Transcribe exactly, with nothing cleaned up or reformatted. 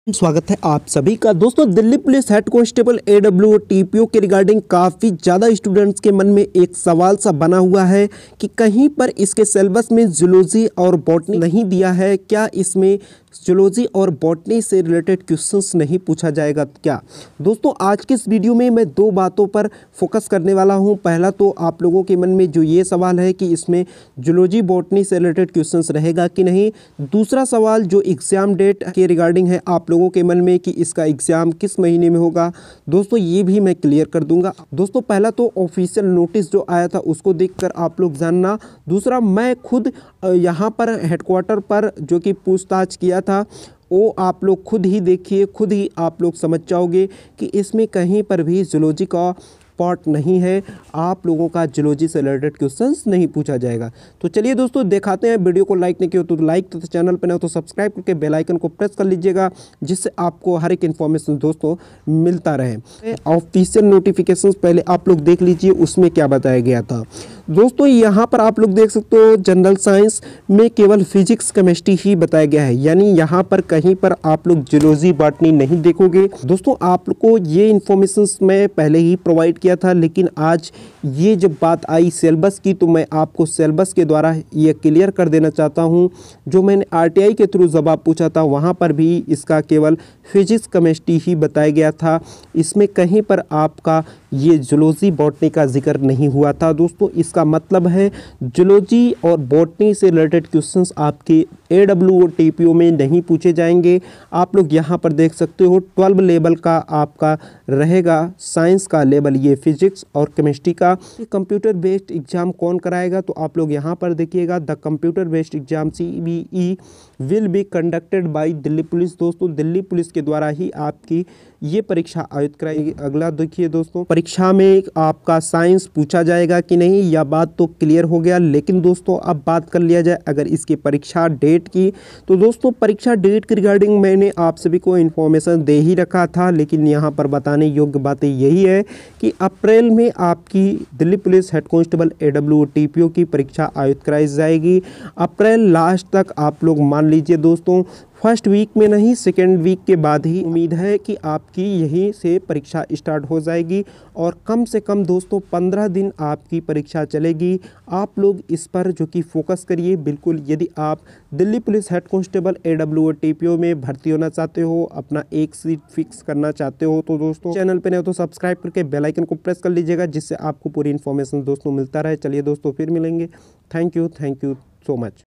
स्वागत है आप सभी का। दोस्तों, Delhi police head constable A W T P O के रिगार्डिंग काफ़ी ज़्यादा स्टूडेंट्स के मन में एक सवाल सा बना हुआ है कि कहीं पर इसके सिलेबस में जूलॉजी और बॉटनी नहीं दिया है। क्या इसमें जूलॉजी और बॉटनी से रिलेटेड क्वेश्चंस नहीं पूछा जाएगा क्या? दोस्तों, आज के इस वीडियो में मैं दो बातों पर फोकस करने वाला हूं। पहला तो आप लोगों के मन में जो ये सवाल है कि इसमें जूलॉजी बॉटनी से रिलेटेड क्वेश्चंस रहेगा कि नहीं। दूसरा सवाल जो एग्ज़ाम डेट के रिगार्डिंग है आप लोगों के मन में कि इसका एग्ज़ाम किस महीने में होगा, दोस्तों ये भी मैं क्लियर कर दूंगा। दोस्तों, पहला तो ऑफिशियल नोटिस जो आया था उसको देखकर आप लोग जानना। दूसरा, मैं खुद यहाँ पर हेडक्वार्टर पर जो कि पूछताछ किया था वो आप लोग खुद ही देखिए, खुद ही आप लोग समझ जाओगे कि इसमें कहीं पर भी जूलॉजी का पार्ट नहीं है। आप लोगों का जूलॉजी से रिलेटेड क्वेश्चंस नहीं पूछा जाएगा। तो चलिए दोस्तों दिखाते हैं। वीडियो को लाइक नहीं किया तो लाइक, तो चैनल पर नहीं हो तो सब्सक्राइब करके बेल आइकन को प्रेस कर लीजिएगा, जिससे आपको हर एक इन्फॉर्मेशन दोस्तों मिलता रहे। ऑफिशियल नोटिफिकेशंस पहले आप लोग देख लीजिए, उसमें क्या बताया गया था। दोस्तों, यहाँ पर आप लोग देख सकते हो जनरल साइंस में केवल फिजिक्स केमिस्ट्री ही बताया गया है, यानी यहाँ पर कहीं पर आप लोग जूलॉजी बॉटनी नहीं देखोगे। दोस्तों, आप लोग को ये इन्फॉर्मेशन मैं पहले ही प्रोवाइड किया था, लेकिन आज ये जब बात आई सिलेबस की तो मैं आपको सिलेबस के द्वारा ये क्लियर कर देना चाहता हूँ। जो मैंने आरटीआई के थ्रू जवाब पूछा था वहाँ पर भी इसका केवल फिजिक्स केमिस्ट्री ही बताया गया था। इसमें कहीं पर आपका ये जूलॉजी बॉटनी का जिक्र नहीं हुआ था। दोस्तों, इसका मतलब है जूलॉजी और बॉटनी से रिलेटेड क्वेश्चंस आपके एडब्ल्यू टीपीओ में नहीं पूछे जाएंगे। आप लोग यहाँ पर देख सकते हो ट्वेल्व लेवल का आपका रहेगा साइंस का लेवल, ये फिजिक्स और केमिस्ट्री का। कंप्यूटर बेस्ड एग्जाम कौन कराएगा तो आप लोग यहाँ पर देखिएगा, the computer based exam C B E will be conducted by Delhi police. दोस्तों, दिल्ली पुलिस के द्वारा ही आपकी ये परीक्षा आयोजित कराएगी। अगला देखिए दोस्तों, परीक्षा में आपका साइंस पूछा जाएगा कि नहीं, यह बात तो क्लियर हो गया। लेकिन दोस्तों, अब बात कर लिया जाए अगर इसकी परीक्षा डेट की, तो दोस्तों परीक्षा डेट के रिगार्डिंग मैंने आप सभी को इन्फॉर्मेशन दे ही रखा था, लेकिन यहाँ पर बताने योग्य बातें यही है कि अप्रैल में आपकी Delhi police head constable A W T P O की परीक्षा आयोजित कराई जाएगी। अप्रैल लास्ट तक आप लोग मान लीजिए दोस्तों, फर्स्ट वीक में नहीं सेकेंड वीक के बाद ही उम्मीद है कि आपकी यहीं से परीक्षा स्टार्ट हो जाएगी और कम से कम दोस्तों पंद्रह दिन आपकी परीक्षा चलेगी। आप लोग इस पर जो कि फोकस करिए बिल्कुल। यदि आप Delhi police head constable A W T P O में भर्ती होना चाहते हो, अपना एक सीट फिक्स करना चाहते हो, तो दोस्तों चैनल पे नहीं हो तो सब्सक्राइब करके बेल आइकन को प्रेस कर लीजिएगा, जिससे आपको पूरी इन्फॉर्मेशन दोस्तों मिलता रहे। चलिए दोस्तों, फिर मिलेंगे। Thank you thank you so much.